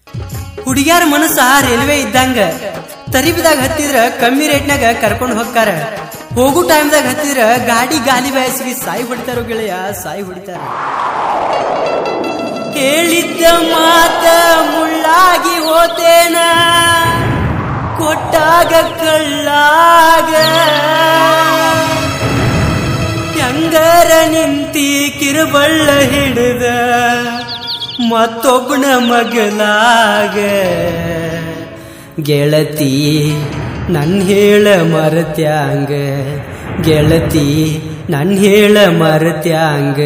ಹುಡುಗಿಯರ ಮನಸ್ಸ ರೈಲ್ವೆ ಇದ್ದಂಗ ತರಿಬಿದಾಗ ಹತ್ತಿದ್ರ ಕಮ್ಮಿ ರೇಟ್ನಾಗ ಕರ್ಕೊಂಡು ಹೋಗ್ತಾರ. ಹೋಗು ಟೈಮ್ದಾಗ ಹತ್ತಿದ್ರ ಗಾಡಿ ಗಾಲಿ ಬಯಸಿಗೆ ಸಾಯಿ ಹೊಡಿತಾರೋ ಗೆಳೆಯ, ಸಾಯಿ ಹೊಡಿತಾರ. ಹೇಳಿದ್ದ ಮಾತ ಮುಳ್ಳಾಗಿ ಹೋತೇನ ಕೊಟ್ಟಾಗ ಕಳ್ಳಾಗ ಹೆಂಗರ ನಿಂತಿ ಕಿರುಬಳ್ಳ ಹಿಡಿದ ಮತ್ತೊಬ್ಬನ ಮಗಲಾಗ ಗೆಳತಿ ನನ್ ಹೇಳ ಮರತ್ಯಾಂಗ ಗೆಳತಿ ನನ್ ಹೇಳ ಮರತ್ಯಾಂಗ.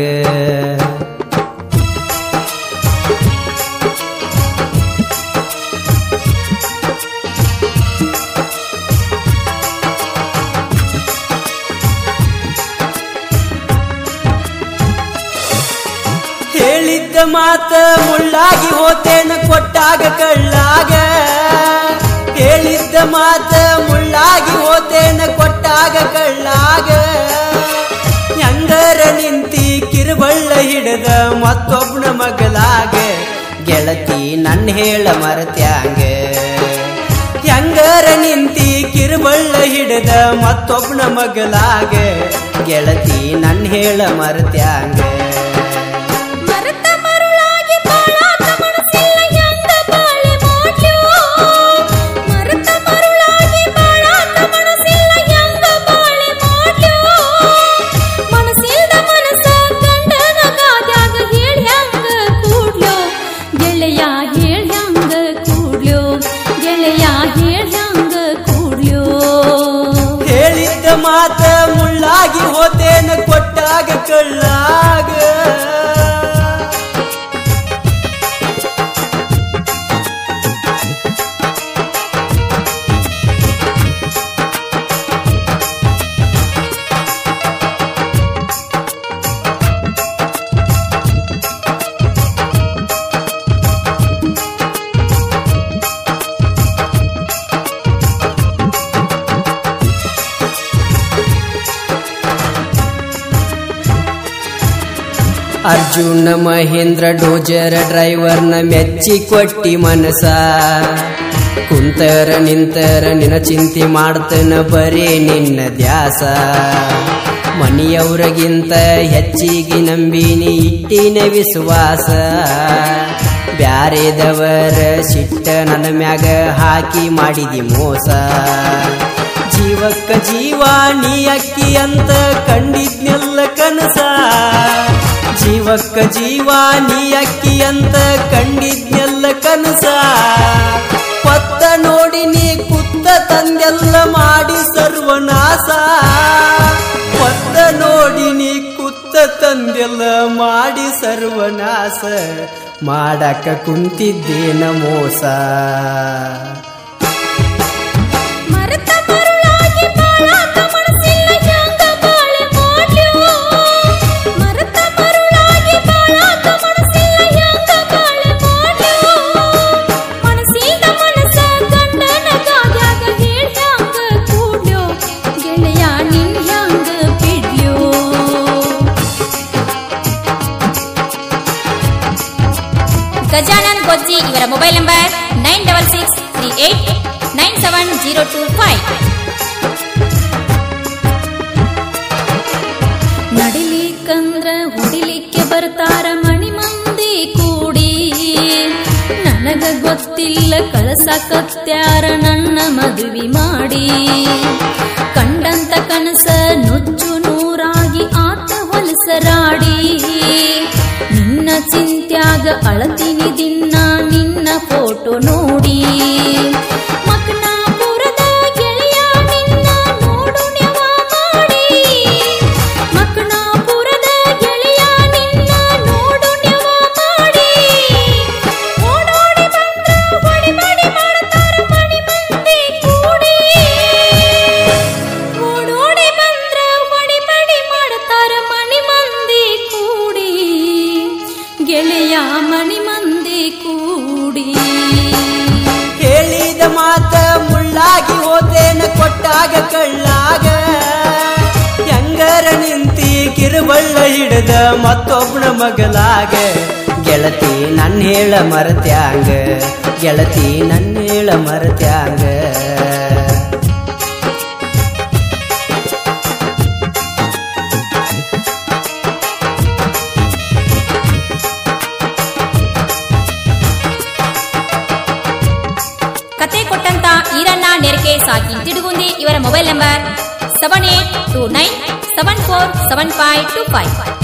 ಹೇಳಿದ್ದ ಮಾತ ಮುಳ್ಳಾಗಿ ಹೋತೇನ ಕೊಟ್ಟಾಗ ಕಳ್ಳಾಗ. ಹೇಳಿದ್ದ ಮಾತ ಮುಳ್ಳಾಗಿ ಹೋತೇನ ಕೊಟ್ಟಾಗ ಕಳ್ಳಾಗ ಹೆಂಗರ ನಿಂತಿ ಕಿರುಬಳ್ಳ ಹಿಡದ ಮತ್ತೊಬ್ಬನ ಮಗಲಾಗ ಗೆಳತಿ ನನ್ ಹೇಳ ಮರತ್ಯಾಂಗ. ಹೆಂಗರ ನಿಂತಿ ಕಿರುಬಳ್ಳ ಹಿಡದ ಮತ್ತೊಬ್ಬನ ಮಗಲಾಗ ಗೆಳತಿ ನನ್ ಹೇಳ ಮರತ್ಯಾಂಗ. ಮಾತ ಮುಳ್ಳಾಗಿ ಹೋತೇನ ಕೊಟ್ಟಾಗ ಕಳ್ಳಾಗ. ಅರ್ಜುನ ಮಹೇಂದ್ರ ಡೋಜರ್ ಡ್ರೈವರ್ನ ಮೆಚ್ಚಿ ಕೊಟ್ಟಿ ಮನಸ. ಕುಂತರ ನಿಂತರ ನಿನ್ನ ಚಿಂತೆ ಮಾಡ್ತನ ಬರೇ ನಿನ್ನ ದ್ಯಾಸ. ಮನಿಯವ್ರಗಿಂತ ಹೆಚ್ಚಿಗೆ ನಂಬಿನಿ ಇಟ್ಟಿನ ವಿಶ್ವಾಸ. ಬ್ಯಾರೆದವರ ಸಿಟ್ಟ ನನ್ನ ಮ್ಯಾಗ ಹಾಕಿ ಮಾಡಿದಿ ಮೋಸ. ಜೀವಕ್ಕ ಜೀವ ನೀ ಅಕ್ಕಿ ಅಂತ ಕಂಡಿದ್ನೆಲ್ಲ ಕನಸ. ಜೀವಕ್ಕ ಜೀವ ನೀ ಅಕ್ಕಿ ಅಂತ ಕಂಡಿದ್ನೆಲ್ಲ ಕನಸ. ಪತ್ತ ನೋಡಿ ನೀ ಕುತ್ತ ತಂದೆಲ್ಲ ಮಾಡಿ ಸರ್ವನಾಶ. ಪತ್ತ ನೋಡಿ ನೀ ಕುತ್ತ ತಂದೆಲ್ಲ ಮಾಡಿ ಸರ್ವನಾಶ. ಮಾಡಕ ಕುಂತಿದ್ದೇನ ಮೋಸ. ಗಜಾನನ್ ಗೊಜ್ಜಿ ಇವರ ಮೊಬೈಲ್ ನಂಬರ್ 9663897025. ನಡಿಲಿಕ್ಕಂದ್ರ ಹೊಡಿಲಿಕ್ಕೆ ಬರ್ತಾರ ಮಣಿ ಮಂದಿ ಕೂಡಿ. ನನಗ ಗೊತ್ತಿಲ್ಲ ಕಳಸಕತ್ಯಾರ ನನ್ನ ಮದುವೆ ಮಾಡಿ. ಕಂಡಂತ ಕನಸ ನುಚ್ಚು ನೂರಾಗಿ ಆತ ಹೊಲಸರಾಡಿ. ನಿನ್ನ ಚಿಂತ್ಯಾಗ ಅಳತಿನಿ ದಿನ ನಿನ್ನ ಫೋಟೋ ನೋಡಿ. ಮಕ್ನಾಪುರದ ಗೆಳೆಯ ನಿನ್ನ ನೋಡು ನೆವ ಮಾಡಿ. ಮಕ್ನಾಪುರದ ಗೆಳೆಯ ನಿನ್ನ ನೋಡು ನೆವ ಮಾಡಿ. ಓಡೋಡಿ ಬಂದ್ರ ಹೊಡಿಬಡಿ ಮಾಡ್ತಾರ ಮಣಿ ಮಂದಿ ಕೂಡಿ. ಓಡೋಡಿ ಬಂದ್ರ ಹೊಡಿಬಡಿ ಮಾಡ್ತಾರ ಮಣಿ ಮಂದಿ ಕೂಡಿ. ಗೆಳೆಯ ಮಣಿ ಮಂದಿ ಕೂಡಿ. ಹೇಳಿದ ಮಾತ ಮುಳ್ಳಾಗಿ ಹೋತೇನ ಕೊಟ್ಟಾಗ ಕಳ್ಳಾಗ ಹೆಂಗರ ನಿಂತಿ ಕಿರುಬಳ್ಳ ಹಿಡದ ಮತ್ತೊಬ್ಬನ ಮಗಲಾಗ ಗೆಳ ಗೆಳತಿ ನನ್ನ ಹೇಳ ಮರತ್ಯಾಂಗ ಗೆಳತಿ ನನ್ನ ಹೇಳ ಮರತ್ಯಾಂಗ ಕತೆ ಕೊಟ್ಟಂತ ಈರಣ್ಣ ನೆರಕೆ ಸಾಕಿ ತಿಡುಗುಂದಿ ಇವರ ಮೊಬೈಲ್ ನಂಬರ್ 7829747525.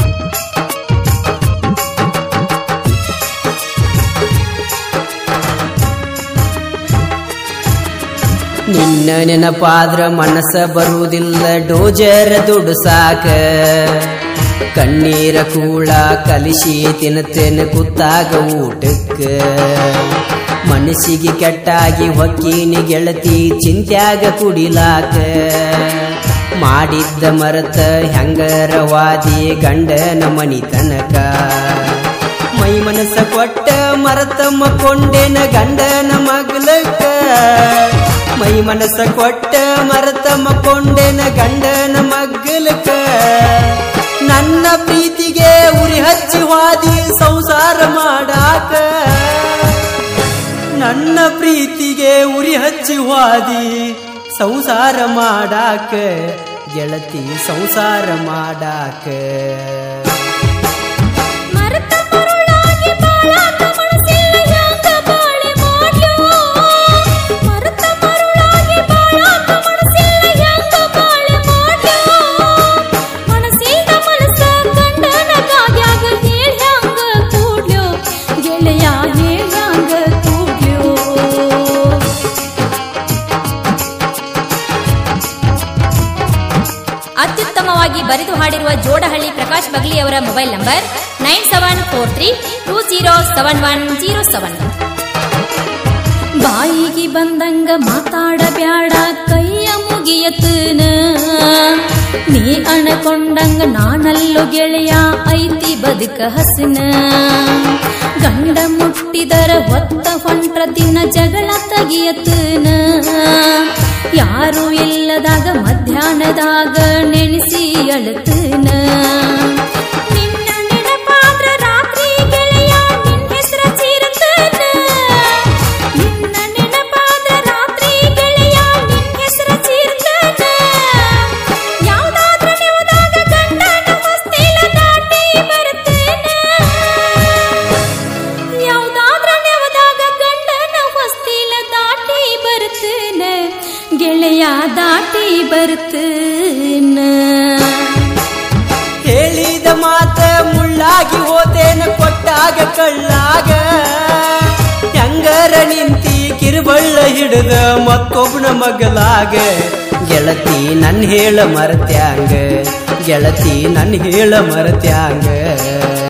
ನಿನ್ನ ನೆನಪಾದ್ರ ಮನಸ್ಸ ಬರುವುದಿಲ್ಲ ಡೋಜರ್ ದುಡ್ಡು ಸಾಕ ಕಣ್ಣೀರ ಕೂಳ ಕಲಿಸಿ ತಿನ್ನತೇನೆ ಕೂತಾಗ ಊಟಕ್ಕ ಮನಸ್ಸಿಗೆ ಕೆಟ್ಟಾಗಿ ಹೊಕ್ಕೀನಿ ಗೆಳತಿ ಚಿಂತ್ಯಾಗ ಕುಡಿಲಾಕ ಮಾಡಿದ್ದ ಮರತ ಹೆಂಗರವಾದಿ ಗಂಡನ ಮನಿ ತನಕ ಮೈ ಮನಸ್ಸ ಕೊಟ್ಟ ಮರತ ಮಕ್ಕೊಂಡೇನ ಗಂಡನ ಮಗ್ಲಕ್ಕ ಮೈ ಮನಸ್ಸ ಕೊಟ್ಟ ಮರತ ಮಕ್ಕೊಂಡೇನ ಗಂಡನ ಮಗ್ಲಕ್ಕ ನನ್ನ ಪ್ರೀತಿಗೆ ಉರಿ ಹಚ್ಚಿ ವಾದಿ ಸಂಸಾರ ಮಾಡಾಕ ನನ್ನ ಪ್ರೀತಿಗೆ ಉರಿ ಹಚ್ಚಿ ವಾದಿ ಸಂಸಾರ ಮಾಡಾಕ ಗೆಳತಿ ಸಂಸಾರ ಮಾಡಾಕ ಅತ್ಯುತ್ತಮವಾಗಿ ಬರೆದು ಹಾಡಿರುವ ಜೋಡಹಳ್ಳಿ ಪ್ರಕಾಶ್ ಬಗ್ಲಿ ಅವರ ಮೊಬೈಲ್ ನಂಬರ್ 9743207107. ಬಾಯಿಗೆ ಬಂದಂಗ ಮಾತಾಡಬ್ಯಾಡ ಕೈಯ ಮುಗಿಯತನ ನೀ ಅಣಕೊಂಡಂಗ ನಾನಲ್ಲೋ ಗೆಳೆಯ ಐತಿ ಬದುಕ ಹಸನ ಗಂಡ ಮುಟ್ಟಿದರ ಹೊತ್ತ ಹೊಂಟ್ರ ದಿನ ಜಗಳ ತಗಿಯತನ ಯಾರು ಇಲ್ಲದಾಗ ಮಧ್ಯಾಹ್ನದಾಗ ನೆನೆಸಿ ಅಳತನ ನಿನ್ನ ನೆನಪಾದ್ರ ರಾತ್ರಿ ಗೆಳೆಯ ನಿನ್ನ ಹೆಸರ ಚೀರತನ ನಿನ್ನ ನೆನಪಾದ್ರ ರಾತ್ರಿ ಗೆಳೆಯ ನಿನ್ನ ಹೆಸರ ಚೀರತನ ಯಾವ್ದಾದ್ರ ನೆವದಾಗ ಗಂಡನ ಹೊಸ್ತಿಲ ದಾಟಿ ಬರ್ತನ ಯಾವ್ದಾದ್ರ ನೆವದಾಗ ಗಂಡನ ಹೊಸ್ತಿಲ ದಾಟಿ ಬರ್ತನ ಗೆಳೆಯ ದಾಟಿ ಬರ್ತನ ಹೇಳಿದ ಮಾತ ಮುಳ್ಳಾಗಿ ಹೋತೇನ ಕೊಟ್ಟಾಗ ಕಳ್ಳಾಗ ಹೆಂಗರ ನಿಂತಿ ಕಿರುಬಳ್ಳ ಹಿಡಿದ ಮತ್ತೊಬ್ಬನ ಮಗಲಾಗ ಗೆಳತಿ ನನ್ನ ಹೇಳ ಮರತ್ಯಾಂಗ ಗೆಳತಿ ನನ್ನ ಹೇಳ ಮರತ್ಯಾಂಗ